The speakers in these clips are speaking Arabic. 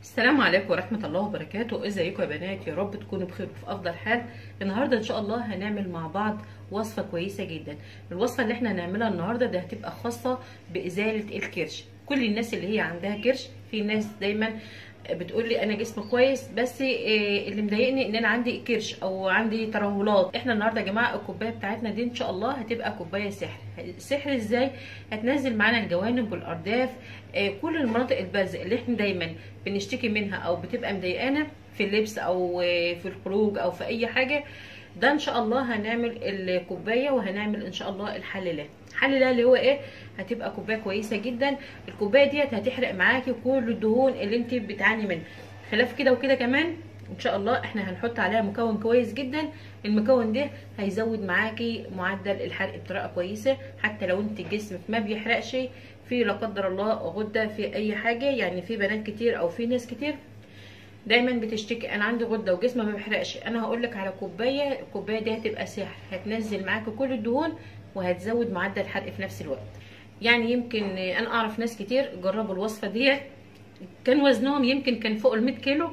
السلام عليكم ورحمة الله وبركاته. ازيكم يا بنات؟ يا رب تكونوا بخير وفي افضل حال. النهاردة ان شاء الله هنعمل مع بعض وصفة كويسة جدا. الوصفة اللي احنا هنعملها النهاردة ده هتبقى خاصة بازالة الكرش. كل الناس اللي هي عندها كرش، في ناس دايما بتقول لي انا جسمي كويس بس اللي مضايقني ان انا عندي كرش او عندي ترهلات. احنا النهارده يا جماعه الكوبايه بتاعتنا دي ان شاء الله هتبقى كوبايه سحر. سحر ازاي؟ هتنزل معانا الجوانب والارداف، كل المناطق البارزه اللي احنا دايما بنشتكي منها او بتبقى مضايقانا في اللبس او في الخروج او في اي حاجه. ده ان شاء الله هنعمل الكوبايه وهنعمل ان شاء الله الحل ده اللي هو ايه؟ هتبقى كوبايه كويسه جدا. الكوبايه ديت هتحرق معاكي كل الدهون اللي انت بتعاني منها. خلاف كده وكده كمان ان شاء الله احنا هنحط عليها مكون كويس جدا. المكون ده هيزود معاكي معدل الحرق بطريقه كويسه، حتى لو انت جسمك ما بيحرقش في لا قدر الله غده في اي حاجه. يعني في بنات كتير او في ناس كتير دايما بتشتكي انا عندي غده وجسمي ما بيحرقش. انا هقول لك على كوبايه، الكوبايه دي هتبقى سحر، هتنزل معاكي كل الدهون وهتزود معدل الحرق في نفس الوقت. يعني يمكن انا اعرف ناس كتير جربوا الوصفه دي، كان وزنهم يمكن كان فوق ال 100 كيلو،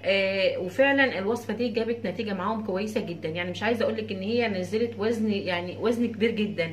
وفعلا الوصفه دي جابت نتيجه معاهم كويسه جدا. يعني مش عايزه اقول لك ان هي نزلت وزن، يعني وزن كبير جدا.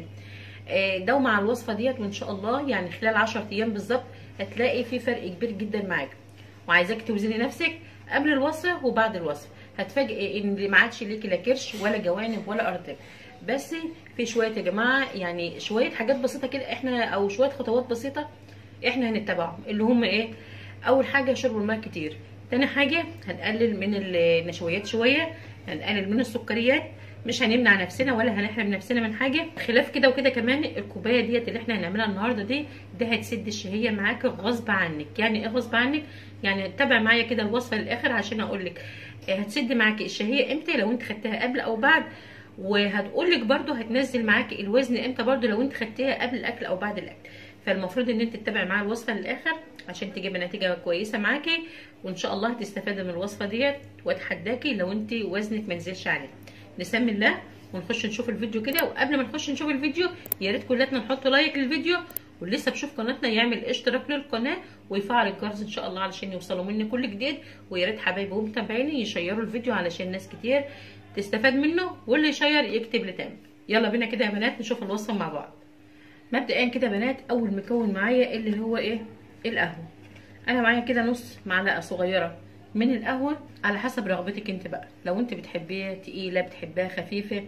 ده مع الوصفه ديت وان شاء الله يعني خلال 10 ايام بالظبط هتلاقي في فرق كبير جدا معاك. وعايزاك توزني نفسك قبل الوصفه وبعد الوصفه، هتفاجئي ان ما عادش ليكي لا كرش ولا جوانب ولا ارداف. بس في شويه يا جماعه، يعني شويه حاجات بسيطه كده احنا، او شويه خطوات بسيطه احنا هنتبعهم، اللي هم ايه؟ اول حاجه شرب الماء كتير. تاني حاجه هنقلل من النشويات شويه، هنقلل من السكريات. مش هنمنع نفسنا ولا هنحرم نفسنا من حاجه. خلاف كده وكده كمان الكوبايه ديت اللي احنا هنعملها النهارده دي، ده هتسد الشهيه معاك غصب عنك. يعني ايه غصب عنك؟ يعني تابع معايا كده الوصفه للاخر عشان اقول لك هتسد معاكي الشهيه امتى لو انت خدتها قبل او بعد، وهتقول لك برده هتنزل معاكي الوزن امتى برده لو انت خدتيها قبل الاكل او بعد الاكل. فالمفروض ان انت تتابعي معايا الوصفه للاخر عشان تجيبي نتيجه كويسه معاكي، وان شاء الله هتستفادي من الوصفه ديت. واتحداكي لو انت وزنك ما نزلش عليه. نسمي الله ونخش نشوف الفيديو كده. وقبل ما نخش نشوف الفيديو يا ريت كلنا نحط لايك للفيديو، واللي لسه بشوف قناتنا يعمل اشتراك للقناه ويفعل الجرس ان شاء الله علشان يوصلوا مني كل جديد. ويا ريت حبايبي ومتابعيني يشيروا الفيديو علشان ناس كتير تستفاد منه، واللي يشير يكتب لي تاني. يلا بينا كده يا بنات نشوف الوصفه مع بعض. مبدئيا كده يا بنات اول مكون معايا اللي هو ايه؟ القهوه. انا معايا كده نص معلقه صغيره من القهوه، على حسب رغبتك انت بقى. لو انت بتحبيها تقيله بتحبيها خفيفه،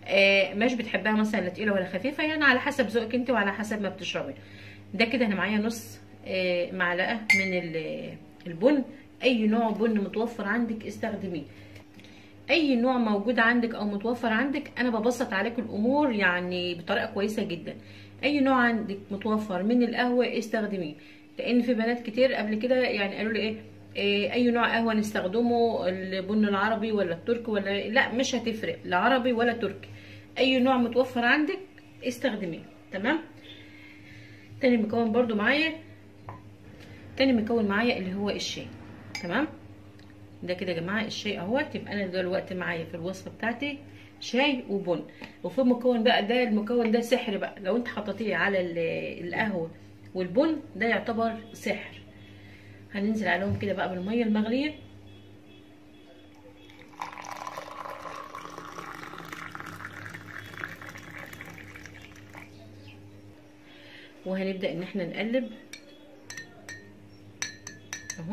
مش بتحبها مثلا لا تقيله ولا خفيفه، يعني على حسب ذوقك انت وعلى حسب ما بتشربي. ده كده انا معايا نص معلقه من البن. اي نوع بن متوفر عندك استخدميه، اي نوع موجود عندك او متوفر عندك. انا ببسط عليكم الامور يعني بطريقه كويسه جدا. اي نوع عندك متوفر من القهوه استخدميه، لان في بنات كتير قبل كده يعني قالوا لي إيه اي نوع قهوه نستخدمه، البن العربي ولا التركي ولا لا، مش هتفرق لا عربي ولا تركي، اي نوع متوفر عندك استخدميه. تمام. تاني مكون برضو معايا، تاني مكون معايا اللي هو الشاي. تمام. ده كده يا جماعه الشاي اهوت. يبقى انا دلوقتي معايا في الوصفه بتاعتي شاي وبن. وفي مكون بقى، ده المكون ده سحر بقى، لو انت حطيتيه على القهوه والبن ده يعتبر سحر. هننزل عليهم كده بقى بالميه المغليه، وهنبدا ان احنا نقلب اهو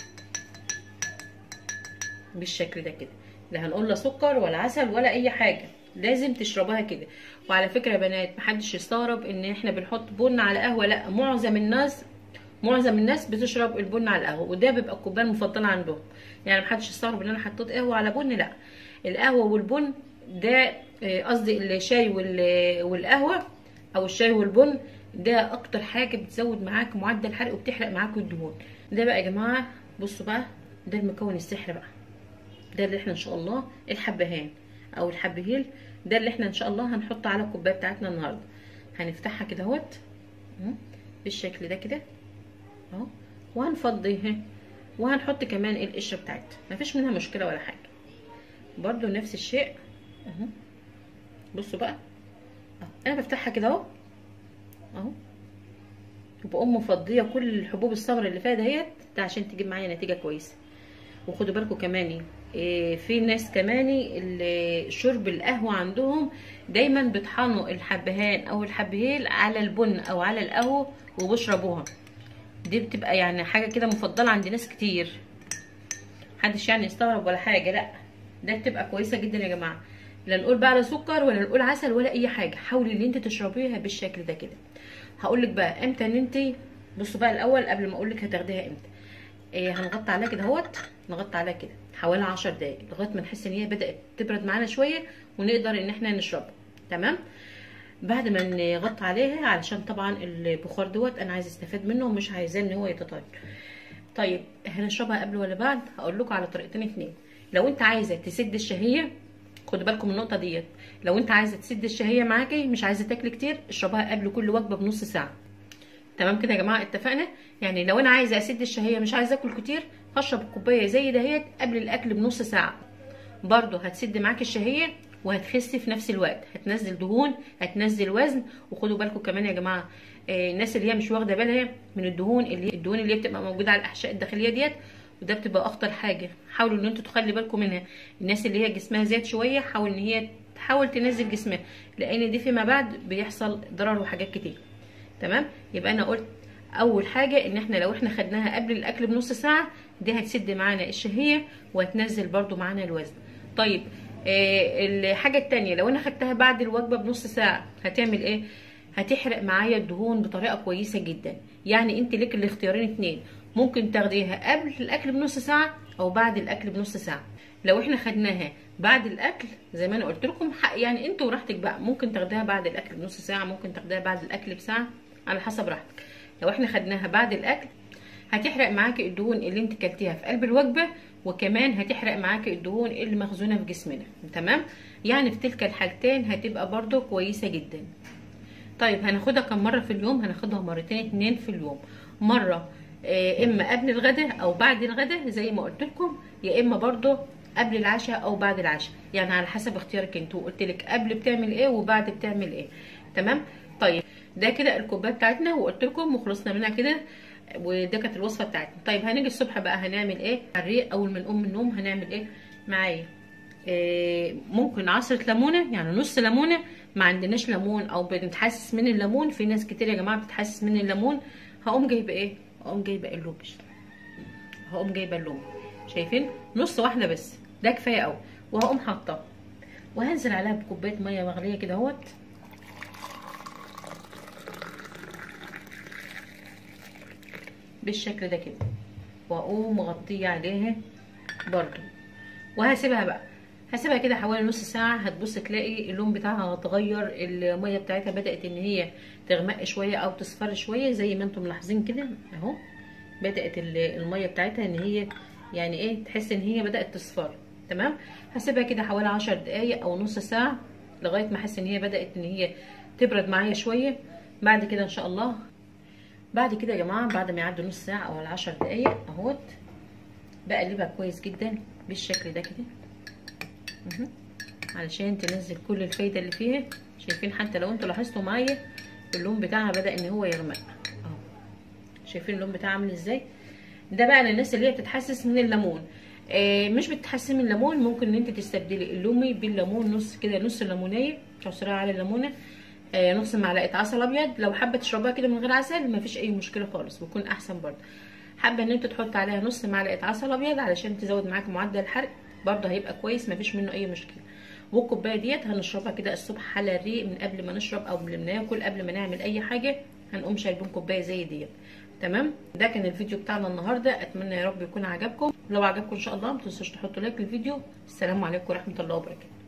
بالشكل ده كده. لا هنقول لا سكر ولا عسل ولا اي حاجه، لازم تشربها كده. وعلى فكره يا بنات محدش يستغرب ان احنا بنحط بن على قهوه، لا، معظم الناس بتشرب البن على القهوه، وده بيبقى الكوبايه المفضله عندهم. يعني محدش يستغرب ان انا حطيت قهوه على بن، لا، القهوه والبن ده قصدي الشاي والقهوه او الشاي والبن ده اكتر حاجه بتزود معاك معدل الحرق وبتحرق معاك الدهون. ده بقى يا جماعه بصوا بقى، ده المكون السحر بقى. ده اللي احنا ان شاء الله الحبهان او الحبهيل، ده اللي احنا ان شاء الله هنحطه على الكوبايه بتاعتنا النهارده. هنفتحها كده اهوت بالشكل ده كده اهو، وهنفضيه وهنحط كمان القشره بتاعتها، مفيش منها مشكله ولا حاجه. برضو نفس الشيء اهو. بصوا بقى اهو، انا بفتحها كده اهو وبقوم مفضيه كل الحبوب السمراء اللي فيها دهيت، ده عشان تجيب معايا نتيجه كويسه. وخدوا بالكم كمان في ناس كمان شرب القهوه عندهم دايما بيطحنوا الحبهان او الحبهيل على البن او على القهوه وبيشربوها. دي بتبقى يعني حاجه كده مفضله عند ناس كتير، محدش يعني يستغرب ولا حاجه، لا ده بتبقى كويسه جدا يا جماعه. لا نقول بقى لا سكر ولا نقول عسل ولا اي حاجه، حاولي ان انت تشربيها بالشكل ده كده. هقول لك بقى امتى ان انت، بصوا بقى الاول قبل ما اقول لك هتاخديها امتى. هنغطي عليها كده اهوت، نغطي عليها كده حوالي 10 دقايق لغايه ما نحس ان هي بدات تبرد معانا شويه ونقدر ان احنا نشربها. تمام. بعد ما نغطي عليها علشان طبعا البخار دوت انا عايزه استفاد منه ومش عايزاه ان هو يتطاير. طيب هنشربها قبل ولا بعد؟ هقول لكم على طريقتين اتنين. لو انت عايزه تسد الشهيه، خدوا بالكم من النقطه ديت، لو انت عايزه تسد الشهيه معاكي مش عايزه تاكلي كتير، اشربها قبل كل وجبه بنص ساعه. تمام كده يا جماعه، اتفقنا؟ يعني لو انا عايزه اسد الشهيه مش عايزه اكل كتير، هشرب كوبايه زي دهيت قبل الاكل بنص ساعه، برضو هتسد معاكي الشهيه وهتخسي في نفس الوقت، هتنزل دهون، هتنزل وزن. وخدوا بالكم كمان يا جماعه، الناس اللي هي مش واخده بالها من الدهون اللي هي بتبقى موجوده على الاحشاء الداخليه ديت، وده بتبقى اخطر حاجه. حاولوا ان انتوا تخلي بالكم منها. الناس اللي هي جسمها زاد شويه حاول ان هي تحاول تنزل جسمها، لان دي فيما بعد بيحصل ضرر وحاجات كتير. تمام. يبقى انا قلت اول حاجه ان احنا لو احنا خدناها قبل الاكل بنص ساعه دي هتسد معانا الشهيه وهتنزل برضو معانا الوزن. طيب الحاجه التانية، لو انا خدتها بعد الوجبه بنص ساعه هتعمل ايه؟ هتحرق معايا الدهون بطريقه كويسه جدا. يعني انت ليك الاختيارين اتنين، ممكن تاخديها قبل الاكل بنص ساعه او بعد الاكل بنص ساعه. لو احنا خدناها بعد الاكل زي ما انا قلت لكم يعني انتوا براحتك بقى، ممكن تاخديها بعد الاكل بنص ساعه، ممكن تاخديها بعد الاكل بساعه، على حسب راحتك. لو احنا خدناها بعد الاكل هتحرق معاكي الدهون اللي انت كلتيها في قلب الوجبه، وكمان هتحرق معاكي الدهون اللي مخزونه في جسمنا. تمام. يعني في تلك الحالتين هتبقى برضو كويسه جدا. طيب هناخدها كم مره في اليوم؟ هناخدها مرتين اتنين في اليوم، مره اما قبل الغداء او بعد الغداء زي ما قلت لكم، يا اما برضو قبل العشاء او بعد العشاء، يعني على حسب اختيارك انتوا. قلت لك قبل بتعمل ايه وبعد بتعمل ايه. تمام. طيب ده كده الكوبايه بتاعتنا وقلت لكم وخلصنا منها كده، وده كانت الوصفه بتاعتنا. طيب هنيجي الصبح بقى هنعمل ايه على الريق؟ اول ما نقوم من النوم هنعمل ايه معايا؟ ممكن عصره ليمونه، يعني نص ليمونه. ما عندناش ليمون او بنتحسس من الليمون، في ناس كتير يا جماعه بتتحسس من الليمون، هقوم جايبه ايه؟ هقوم جايبه اللوبش، هقوم جايبه اللوم، شايفين؟ نص واحده بس، ده كفايه قوي. وهقوم حاطاه وهنزل عليها بكوبايه ميه مغليه كده اهوت، بالشكل ده كده، واقوم مغطيه عليها برضو وهسيبها بقى. هسيبها كده حوالي نص ساعه، هتبص تلاقي اللون بتاعها اتغير، الميه بتاعتها بدات ان هي تغمق شويه او تصفر شويه زي ما انتم ملاحظين كده اهو. بدات الميه بتاعتها ان هي يعني ايه، تحس ان هي بدات تصفر. تمام. هسيبها كده حوالي 10 دقايق او نص ساعه لغايه ما احس ان هي بدات ان هي تبرد معايا شويه. بعد كده ان شاء الله، بعد كده يا جماعه بعد ما يعدي نص ساعه او 10 دقايق اهوت، بقلبها كويس جدا بالشكل ده كده علشان تنزل كل الفايده اللي فيها. شايفين؟ حتى لو انتوا لاحظتوا معايا اللون بتاعها بدا ان هو يغمق اهو. شايفين اللون بتاعها عامل ازاي؟ ده بقى للناس اللي هي بتتحسس من الليمون. مش بتتحسسي من الليمون، ممكن ان انت تستبدلي اللومي بالليمون، نص كده، نص ليمونيه تعصريها على الليمونه، نص معلقه عسل ابيض. لو حابه تشربها كده من غير عسل مفيش اي مشكله خالص، ويكون احسن برده. حابه ان انت تحط عليها نص معلقه عسل ابيض علشان تزود معاك معدل الحرق، برده هيبقى كويس، مفيش منه اي مشكله. والكوبايه ديت هنشربها كده الصبح على الريق، من قبل ما نشرب او قبل ما ناكل، قبل ما نعمل اي حاجه هنقوم شاربين كوبايه زي ديت. تمام. ده كان الفيديو بتاعنا النهارده، اتمنى يا رب يكون عجبكم. لو عجبكم ان شاء الله ما تنسوش تحطوا لايك للفيديو. السلام عليكم ورحمه الله وبركاته.